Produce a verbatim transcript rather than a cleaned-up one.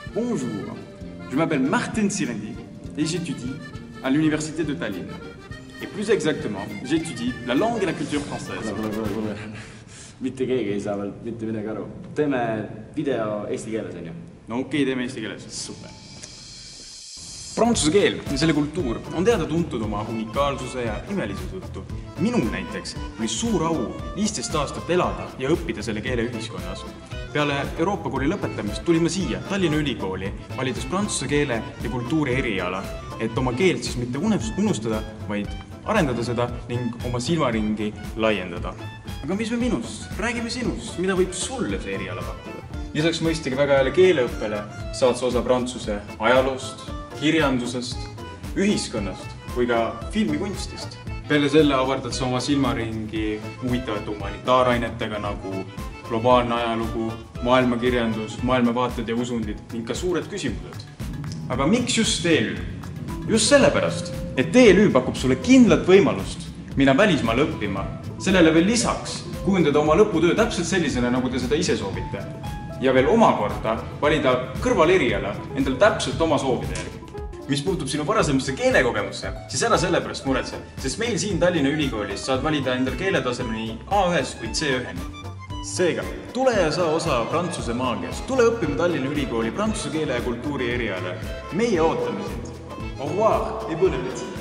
Bonjour, je m'appelle Martin Sirendi et j'étudie à l'université de Tallinn. Et plus exactement, j'étudie la langue et la culture française. Kuule, kuule, kuule. Mitte keegi ei saa veel mitte midagi aru. Teeme video eesti keeles, on ju? No okei, teeme eesti keeles. Super. Prantsuse keel ja selle kultuur on teada tuntud oma unikaalsuse ja imelisuse tõttu. Minul näiteks oli suur au viisteist aastat elada ja õppida selle keele ühiskonnas. Peale Euroopa kooli lõpetamist tulin ma siia Tallinna Ülikooli, valides prantsuse keele ja kultuuri eriala, et oma keelt siis mitte unustada, vaid arendada seda ning oma silmaringi laiendada. Aga mis me minust? Räägime sinust, mida võib sulle see eriala pakkuda? Lisaks mõistagi väga jälle keeleõppele saad sa osa prantsuse ajaloost, kirjandusest, ühiskonnast kui ka filmikunstist. Peale selle avardad sa oma silmaringi huvitavate humanitaarainetega nagu globaalne ajalugu, maailmakirjandus, maailmavaated ja usundid ning ka suured küsimused. Aga miks just T L Ü? Just sellepärast, et T L Ü pakub sulle kindlat võimalust minna välismaale õppima. Sellele veel lisaks kujundada oma lõputöö täpselt sellisena, nagu te seda ise soovite. Ja veel omakorda valida kõrvaleriala endale täpselt oma soovide järgi. Mis puutub sinu varasemasse keelekogemusse, siis ära sellepärast muretse, sest meil siin Tallinna Ülikoolis saad valida endal keeletasemeni A üks kui C üks. Seega, tule ja saa osa prantsuse maagiast. Tule õppima Tallinna Ülikooli prantsuse keele ja kultuuri eriala. Meie ootame sind. Au revoir et bon appétit!